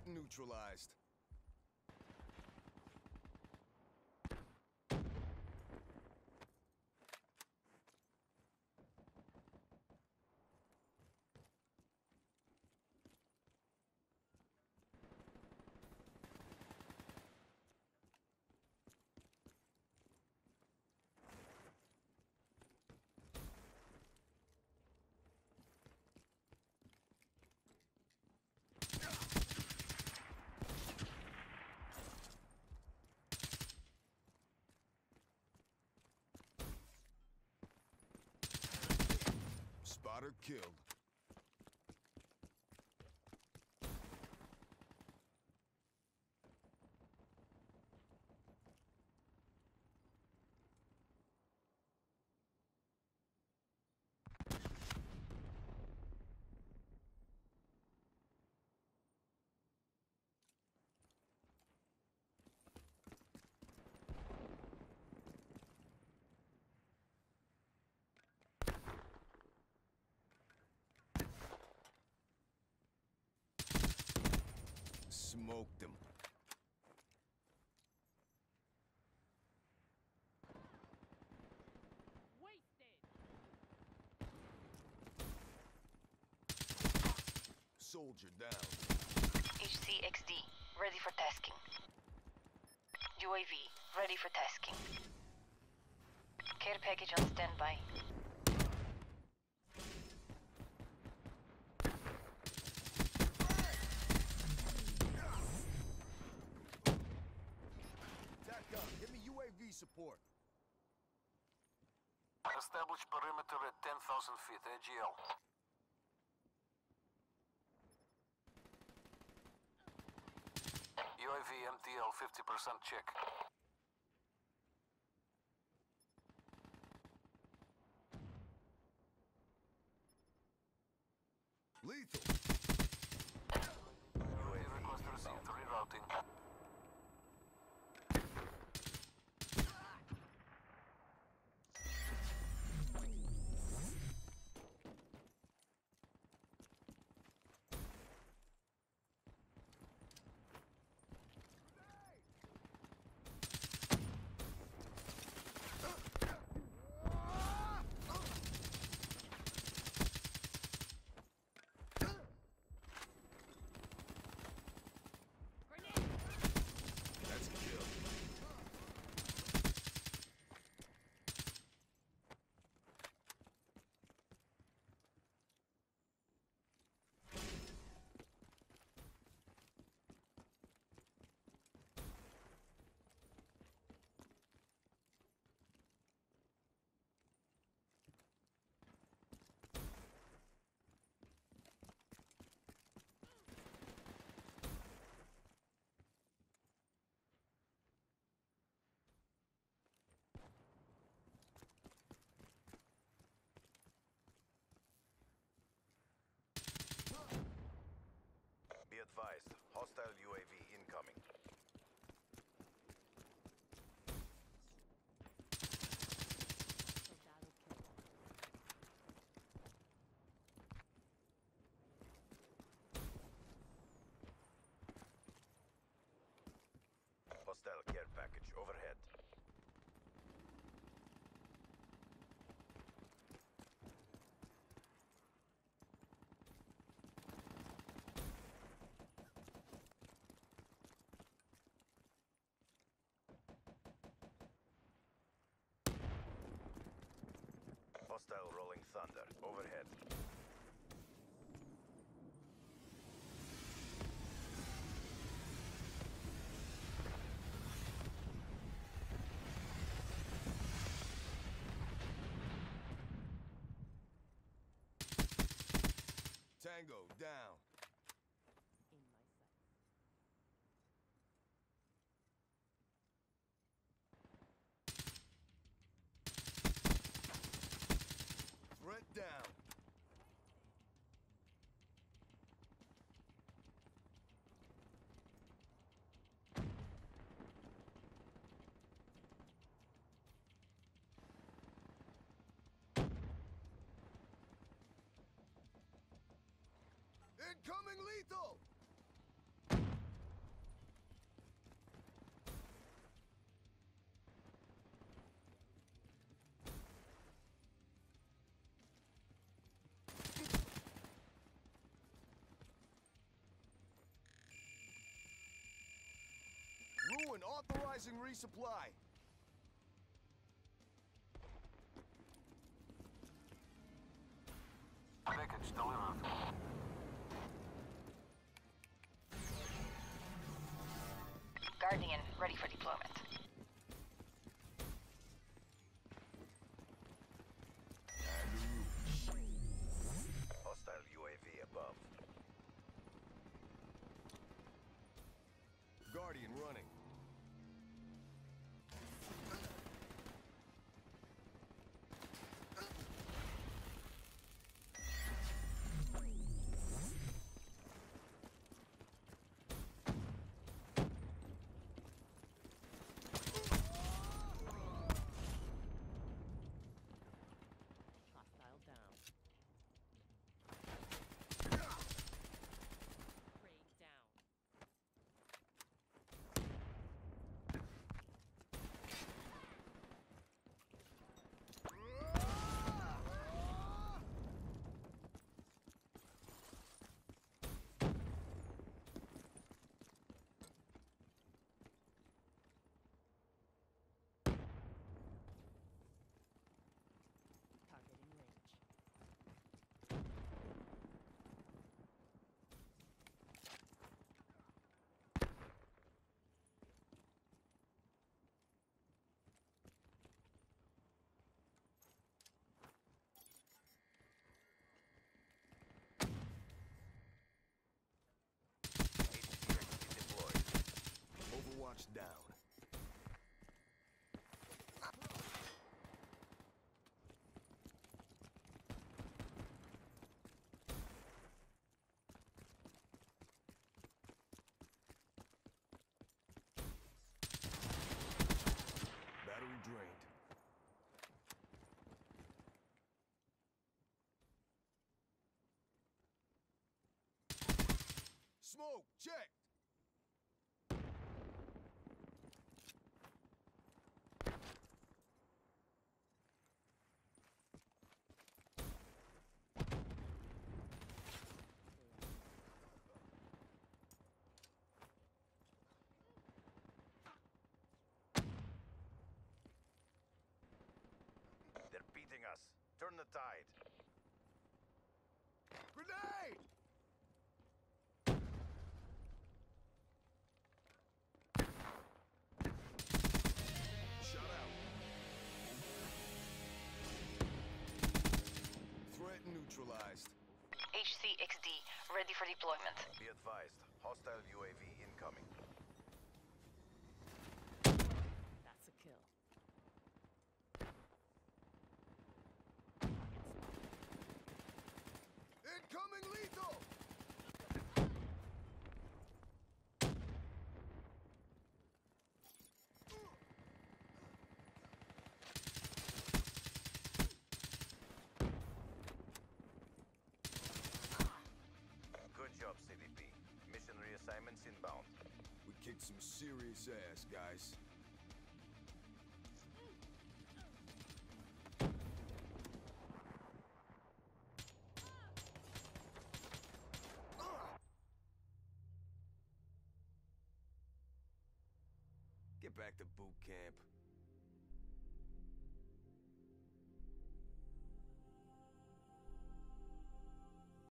Neutralized. Spotter killed. Smoked him. Wasted. Soldier down. HCXD, ready for tasking. UAV, ready for tasking. Care package on standby. TACCOM, give me UAV support. Establish perimeter at 10,000 feet, AGL. UAV MTL 50% check. Lethal. UAV request received, rerouting. That's a kill. Be advised, hostile UAV incoming. Soldado killed. Hostile care package overhead. Hostile rolling thunder overhead. Tango down. In my sight. Threat down. Incoming lethal! authorizing resupply. Package delivered. Guardian, ready for deployment. Hostile UAV above. Guardian running. Hostile down. Prey down. Targeting range. HCXD deployed. Overwatch down. Battery drained. Smoke, check. They're beating us. Turn the tide. Grenade! Shot out. Threat neutralized. HCXD, ready for deployment. Be advised. Hostile UAV incoming. That's a kill. Incoming lethal! Good job, CDP. Mission reassignments inbound. We kicked some serious ass, guys. Get back to boot camp.